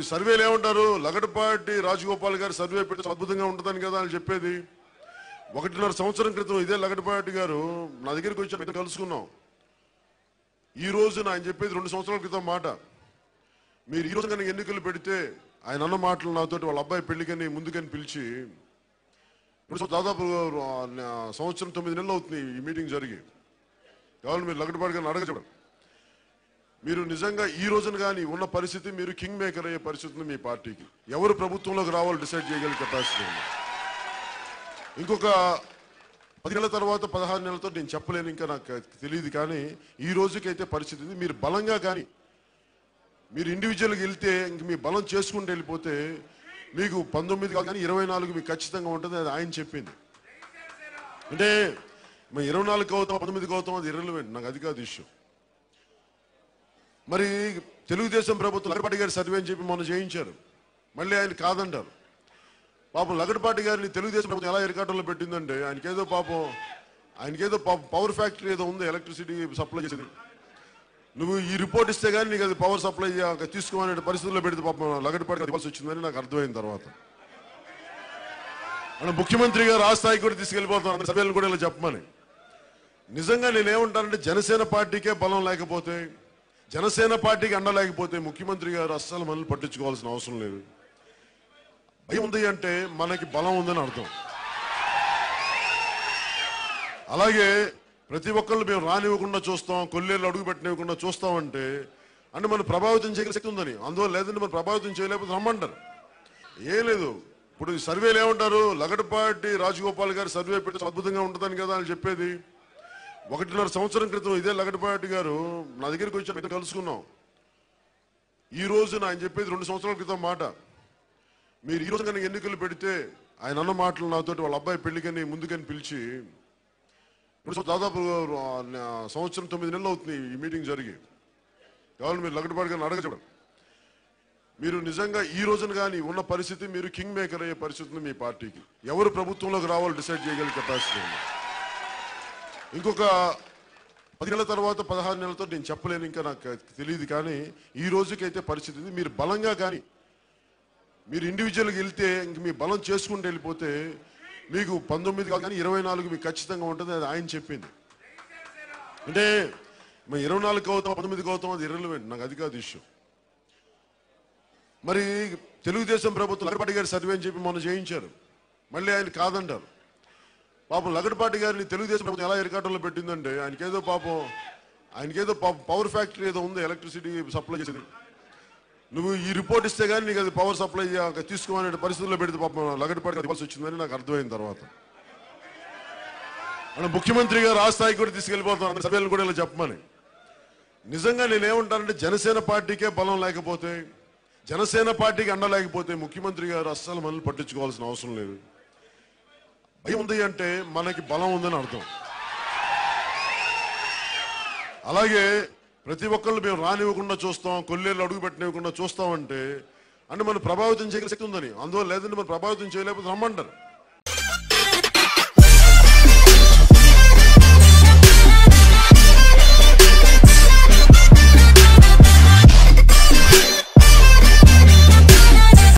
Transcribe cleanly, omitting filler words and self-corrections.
ఇప్పుడు సర్వేలు ఏమంటారు, లగడపాటి రాజగోపాల్ గారు సర్వే పెడితే అద్భుతంగా ఉంటుందని కదా అని చెప్పేది. 1.5 సంవత్సరం క్రితం ఇదే లగడపాటి గారు నా దగ్గరికి వచ్చి కలుసుకున్నాం. ఈ రోజున ఆయన చెప్పేది 2 సంవత్సరాల క్రితం మాట. మీరు ఈ రోజు కనుక ఎన్నికలు పెడితే ఆయన అన్న మాటలు నాతోటి వాళ్ళ అబ్బాయి పెళ్లికని ముందుకని పిలిచి, దాదాపు సంవత్సరం 9 నెలలు అవుతుంది ఈ మీటింగ్ జరిగి. కావాలి మీరు లగడపాటి గారిని అడగడం. మీరు నిజంగా ఈ రోజున కానీ ఉన్న పరిస్థితి, మీరు కింగ్ మేకర్ అయ్యే పరిస్థితి ఉంది మీ పార్టీకి. ఎవరు ప్రభుత్వంలోకి రావాలో డిసైడ్ చేయగలిగే కెపాసిటీ ఉంది. ఇంకొక 10 నెలల తర్వాత 16 నెలలతో నేను చెప్పలేను, ఇంకా నాకు తెలియదు. కానీ ఈ రోజుకైతే పరిస్థితి ఉంది. మీరు బలంగా కానీ మీరు ఇండివిజువల్గా వెళ్తే ఇంక మీ బలం చేసుకుంటూ వెళ్ళిపోతే మీకు 19 కానీ 24 మీకు ఖచ్చితంగా ఉంటుంది. అది ఆయన చెప్పింది. అంటే మేము 24 అవుతాం 19 అవుతాం అది ఇర్రెలెవెంట్, నాకు అది కాదు ఇష్యూ. మరి తెలుగుదేశం ప్రభుత్వం లగడపాటి గారి సర్వే అని చెప్పి మొన్న చేయించారు, మళ్ళీ ఆయన కాదంటారు. పాపం లగడపాటి గారిని తెలుగుదేశం ప్రభుత్వం ఎలా ఇరకాటంలో పెట్టిందంటే, ఆయనకేదో పవర్ ఫ్యాక్టరీ ఏదో ఉంది, ఎలక్ట్రిసిటీ సప్లై చేసేది. నువ్వు ఈ రిపోర్ట్ ఇస్తే కానీ నీకు అది పవర్ సప్లై తీసుకోవాలనే పరిస్థితుల్లో పెడితే పాపం లగడపాటి ఇవ్వాల్సి వచ్చిందని నాకు అర్థమైన తర్వాత మన ముఖ్యమంత్రి గారు ఆ స్థాయికి కూడా తీసుకెళ్ళిపోతాను సభ్యులను కూడా ఇలా చెప్పమని. నిజంగా నేనేమంటానంటే, జనసేన పార్టీకే బలం లేకపోతే, జనసేన పార్టీకి అండ లేకపోతే ముఖ్యమంత్రి గారు అస్సలు మనల్ని పట్టించుకోవాల్సిన అవసరం లేదు. భయం ఉంది అంటే మనకి బలం ఉందని అర్థం. అలాగే ప్రతి ఒక్కళ్ళు మేము రానివ్వకుండా చూస్తాం, కొల్లేళ్ళు అడుగు పెట్టనివ్వకుండా చూస్తామంటే అంటే మనం ప్రభావితం చేయగల శక్తి ఉందని. అందువల్ల లేదంటే మనం ప్రభావితం చేయలేకపోతే రమ్మంటారు. ఏం లేదు. ఇప్పుడు సర్వేలు ఏమంటారు, లగడపాటి రాజగోపాల్ గారు సర్వే పెడితే అద్భుతంగా ఉంటుందని కదా అని చెప్పేది. 1.5 సంవత్సరం క్రితం ఇదే లగడపాటి గారు నా దగ్గరికి వచ్చి కలుసుకున్నాం. ఈ రోజున ఆయన చెప్పేది 2 సంవత్సరాల క్రితం మాట. మీరు ఈ రోజు కనుక ఎన్నికలు పెడితే ఆయన అన్న మాటలు నాతోటి వాళ్ళ అబ్బాయి పెళ్లికని ముందుకని పిలిచి, దాదాపు సంవత్సరం 9 నెలలు అవుతుంది ఈ మీటింగ్ జరిగి. కావాలి మీరు లగడపాటి గారిని అడగడం. మీరు నిజంగా ఈ రోజున కానీ ఉన్న పరిస్థితి, మీరు కింగ్ మేకర్ అయ్యే పరిస్థితి ఉంది మీ పార్టీకి. ఎవరు ప్రభుత్వంలోకి రావాలో డిసైడ్ చేయగలిగే కెపాసిటీ ఉంది. ఇంకొక 10 నెలల తర్వాత 16 నెలలతో నేను చెప్పలేను, ఇంకా నాకు తెలియదు. కానీ ఈ రోజుకైతే పరిస్థితి ఉంది. మీరు బలంగా కానీ మీరు ఇండివిజువల్గా వెళ్తే ఇంక మీ బలం చేసుకుంటూ వెళ్ళిపోతే మీకు 19 కానీ 24 మీకు ఖచ్చితంగా ఉంటుంది. అది ఆయన చెప్పింది. అంటే మేము 24 అవుతాం 19 అవుతాం అది ఇర్రెలెవెంట్, నాకు అది కాదు ఇష్యూ. మరి తెలుగుదేశం ప్రభుత్వం లగడపాటి గారి సర్వే అని చెప్పి మొన్న చేయించారు, మళ్ళీ ఆయన కాదంటారు. పాపం లగడపాటి గారిని తెలుగుదేశం ప్రభుత్వం ఎలా ఇరకాటంలో పెట్టిందంటే, ఆయనకేదో పవర్ ఫ్యాక్టరీ ఏదో ఉంది, ఎలక్ట్రిసిటీ సప్లై చేసేది. నువ్వు ఈ రిపోర్ట్ ఇస్తే కానీ నీకు అది పవర్ సప్లై తీసుకోవాలనే పరిస్థితుల్లో పెడితే పాపం లగడపాటి ఇవ్వాల్సి వచ్చిందని నాకు అర్థమైన తర్వాత మన ముఖ్యమంత్రి గారు ఆ స్థాయికి కూడా తీసుకెళ్ళిపోతాను సభ్యులను కూడా ఇలా చెప్పమని. నిజంగా నేనేమంటానంటే, జనసేన పార్టీకే బలం లేకపోతే, జనసేన పార్టీకి అండ లేకపోతే ముఖ్యమంత్రి గారు అస్సలు మనల్ని పట్టించుకోవాల్సిన అవసరం లేదు. భయం ఉంది అంటే మనకి బలం ఉందని అర్థం. అలాగే ప్రతి ఒక్కళ్ళు మేము రానివ్వకుండా చూస్తాం, కొల్లేళ్ళు అడుగు పెట్టనివ్వకుండా చూస్తామంటే అంటే మనం ప్రభావితం చేయగల శక్తి ఉందని. అందువల్ల లేదంటే మనం ప్రభావితం చేయలేకపోతే రమ్మంటారు.